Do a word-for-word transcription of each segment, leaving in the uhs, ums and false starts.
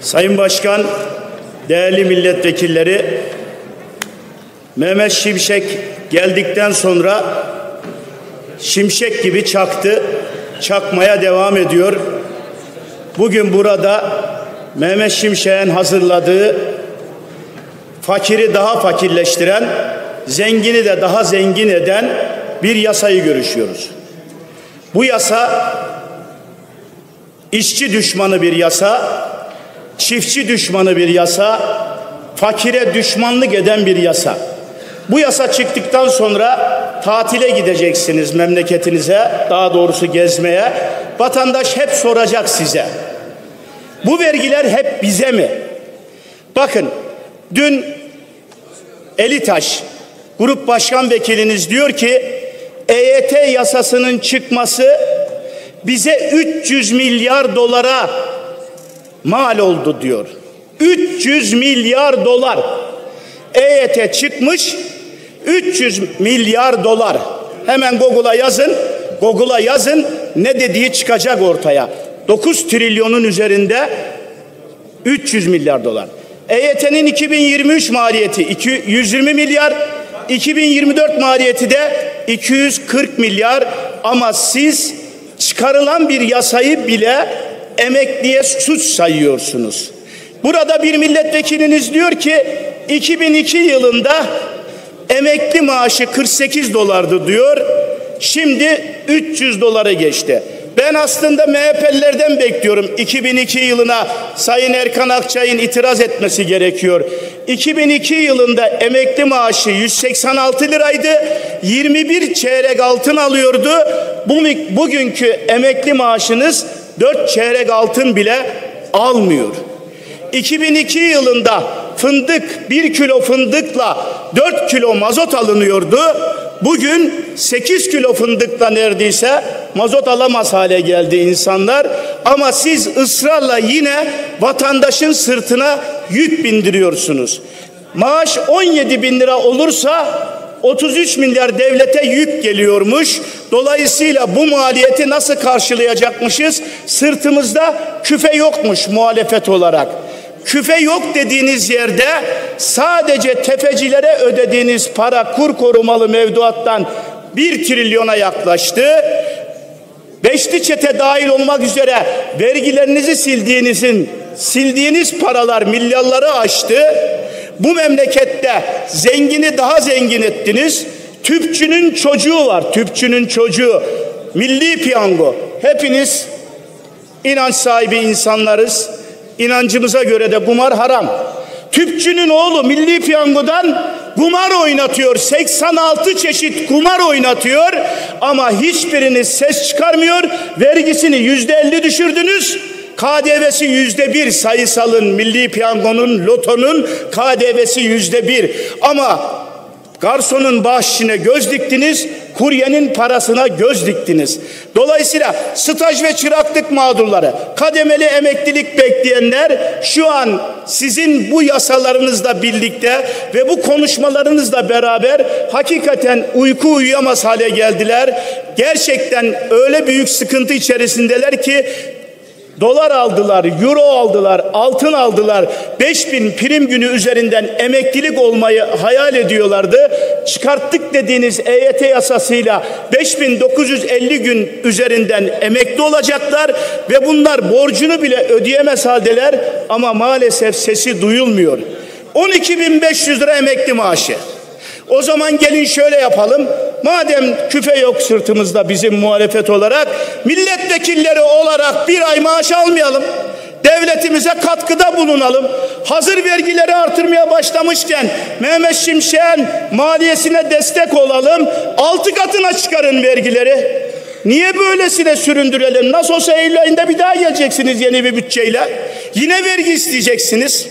Sayın Başkan, değerli milletvekilleri, Mehmet Şimşek geldikten sonra şimşek gibi çaktı, çakmaya devam ediyor. Bugün burada Mehmet Şimşek'in hazırladığı fakiri daha fakirleştiren, zengini de daha zengin eden bir yasayı görüşüyoruz. Bu yasa işçi düşmanı bir yasa, çiftçi düşmanı bir yasa, fakire düşmanlık eden bir yasa. Bu yasa çıktıktan sonra tatile gideceksiniz memleketinize, daha doğrusu gezmeye. Vatandaş hep soracak size. Bu vergiler hep bize mi? Bakın, dün Elitaş, Grup Başkan Vekiliniz diyor ki E Y T yasasının çıkması bize üç yüz milyar dolara mal oldu diyor. üç yüz milyar dolar. E Y T çıkmış, üç yüz milyar dolar. Hemen Google'a yazın. Google'a yazın, ne dediği çıkacak ortaya. dokuz trilyonun üzerinde üç yüz milyar dolar. E Y T'nin iki bin yirmi üç maliyeti yüz yirmi milyar, iki bin yirmi dört maliyeti de iki yüz kırk milyar, ama siz çıkarılan bir yasayı bile emekliye suç sayıyorsunuz. Burada bir milletvekiliniz diyor ki iki bin iki yılında emekli maaşı kırk sekiz dolardı diyor. Şimdi üç yüz dolara geçti. Ben aslında M H P'lilerden bekliyorum. iki bin iki yılına Sayın Erkan Akçay'ın itiraz etmesi gerekiyor. iki bin iki yılında emekli maaşı yüz seksen altı liraydı. yirmi bir çeyrek altın alıyordu. Bugünkü emekli maaşınız dört çeyrek altın bile almıyor. iki bin iki yılında fındık, bir kilo fındıkla dört kilo mazot alınıyordu. Bugün sekiz kilo fındıkla neredeyse mazot alamaz hale geldi insanlar. Ama siz ısrarla yine vatandaşın sırtına yük bindiriyorsunuz. Maaş on yedi bin lira olursa otuz üç milyar devlete yük geliyormuş. Dolayısıyla bu maliyeti nasıl karşılayacakmışız? Sırtımızda küfe yokmuş muhalefet olarak. Küfe yok dediğiniz yerde sadece tefecilere ödediğiniz para kur korumalı mevduattan bir trilyona yaklaştı. Beşli çete dahil olmak üzere vergilerinizi sildiğinizin sildiğiniz paralar milyarları aştı. Bu memlekette zengini daha zengin ettiniz. Tüpçünün çocuğu var, tüpçünün çocuğu. Milli piyango. Hepiniz inanç sahibi insanlarız. İnancımıza göre de kumar haram. Tüpçünün oğlu milli piyangodan kumar oynatıyor. seksen altı çeşit kumar oynatıyor. Ama hiçbiriniz ses çıkarmıyor. Vergisini yüzde elli düşürdünüz. K D V'si yüzde bir, sayısalın, milli piyangonun, lotonun K D V'si yüzde bir. Ama garsonun bahşişine göz diktiniz, kuryenin parasına göz diktiniz. Dolayısıyla staj ve çıraklık mağdurları, kademeli emeklilik bekleyenler şu an sizin bu yasalarınızla birlikte ve bu konuşmalarınızla beraber hakikaten uyku uyuyamaz hale geldiler. Gerçekten öyle büyük sıkıntı içerisindeler ki dolar aldılar, euro aldılar, altın aldılar. beş bin prim günü üzerinden emeklilik olmayı hayal ediyorlardı. Çıkarttık dediğiniz E Y T yasasıyla beş bin dokuz yüz elli gün üzerinden emekli olacaklar ve bunlar borcunu bile ödeyemez haldeler, ama maalesef sesi duyulmuyor. on iki bin beş yüz lira emekli maaşı. O zaman gelin şöyle yapalım. Madem küfe yok sırtımızda bizim muhalefet olarak, milletvekilleri olarak bir ay maaş almayalım. Devletimize katkıda bulunalım. Hazır vergileri artırmaya başlamışken Mehmet Şimşek'in maliyesine destek olalım. Altı katına çıkarın vergileri. Niye böylesine süründürelim? Nasıl olsa Eylül ayında bir daha geleceksiniz yeni bir bütçeyle. Yine vergi isteyeceksiniz.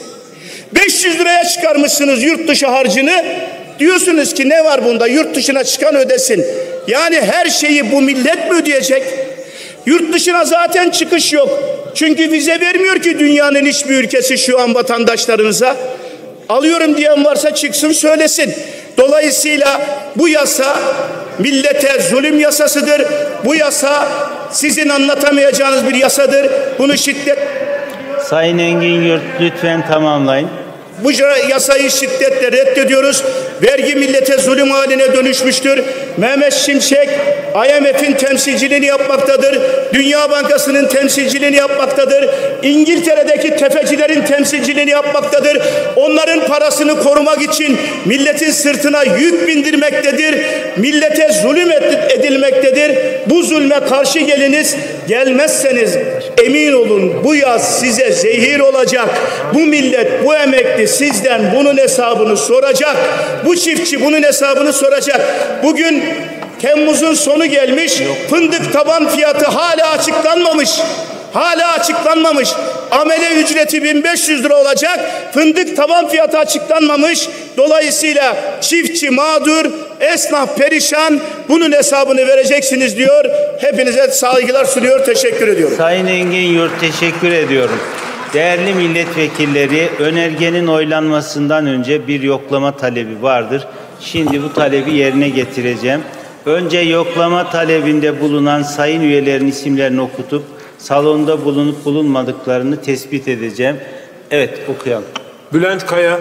beş yüz liraya çıkarmışsınız yurt dışı harcını. Diyorsunuz ki ne var bunda? Yurt dışına çıkan ödesin. Yani her şeyi bu millet mi ödeyecek? Yurt dışına zaten çıkış yok. Çünkü vize vermiyor ki dünyanın hiçbir ülkesi şu an vatandaşlarınıza. Alıyorum diyen varsa çıksın söylesin. Dolayısıyla bu yasa millete zulüm yasasıdır. Bu yasa sizin anlatamayacağınız bir yasadır. Bunu şiddet Sayın Engin Yurt, lütfen tamamlayın. Bu yasayı şiddetle reddediyoruz. Vergi millete zulüm haline dönüşmüştür. Mehmet Şimşek I M F'in temsilciliğini yapmaktadır. Dünya Bankası'nın temsilciliğini yapmaktadır. İngiltere'deki tefecilerin temsilciliğini yapmaktadır. Onların parasını korumak için milletin sırtına yük bindirmektedir. Millete zulüm edilmektedir. Bu zulme karşı geliniz. Gelmezseniz emin olun bu yaz size zehir olacak. Bu millet, bu emekli sizden bunun hesabını soracak. Bu çiftçi bunun hesabını soracak. Bugün Temmuz'un sonu gelmiş. Fındık taban fiyatı hala açıklanmamış. Hala açıklanmamış. Amele ücreti bin beş yüz lira olacak. Fındık taban fiyatı açıklanmamış. Dolayısıyla çiftçi mağdur, esnaf perişan. Bunun hesabını vereceksiniz diyor. Hepinize saygılar sunuyor. Teşekkür ediyorum. Sayın Engin Yurt, teşekkür ediyorum. Değerli milletvekilleri, önergenin oylanmasından önce bir yoklama talebi vardır. Şimdi bu talebi yerine getireceğim. Önce yoklama talebinde bulunan sayın üyelerin isimlerini okutup salonda bulunup bulunmadıklarını tespit edeceğim. Evet, okuyalım. Bülent Kaya,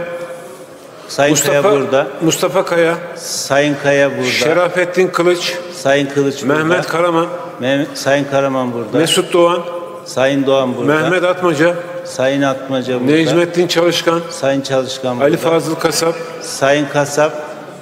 Sayın Mustafa, Kaya burada. Mustafa Kaya, Sayın Kaya burada. Şerafettin Kılıç, Sayın Kılıç burada. Mehmet Karaman, Mehmet, Sayın Karaman burada. Mesut Doğan, Sayın Doğan burada. Mehmet Atmaca, Sayın Atmaca burada. Necmettin Çalışkan, Sayın Çalışkan burada. Ali Fazıl Kasap, Sayın Kasap.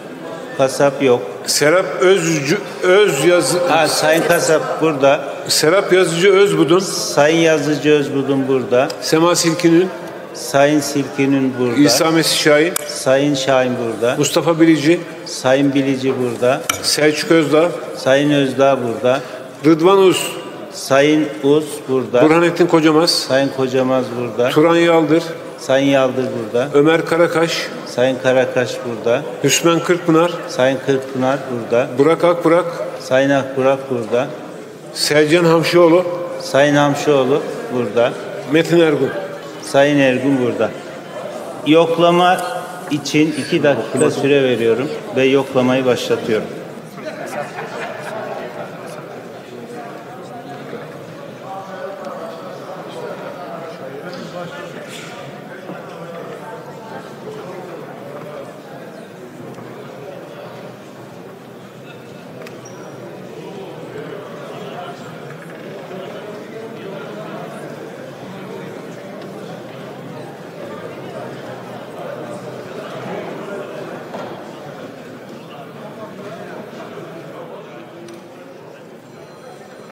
Kasap yok. Serap Özcü, Öz Yazı, Ha, Sayın Kasap burada. Serap Yazıcı Özbudun, Sayın Yazıcı Özbudun burada. Sema Silkin'in, Sayın Silki'nin burada. İsa Mesih Şahin, Sayın Şahin burada. Mustafa Bilici, Sayın Bilici burada. Selçuk Özdağ, Sayın Özdağ burada. Rıdvan Uz, Sayın Uz burada. Burhanettin Kocamaz, Sayın Kocamaz burada. Turan Yaldır, Sayın Yaldır burada. Ömer Karakaş, Sayın Karakaş burada. Hüsmen Kırkpınar, Sayın Kırkpınar burada. Burak Akburak, Sayın Akburak burada. Selcan Hamşioğlu, Sayın Hamşoğlu burada. Metin Ergun. Sayın Ergun burada. Yoklama için iki dakika süre veriyorum ve yoklamayı başlatıyorum.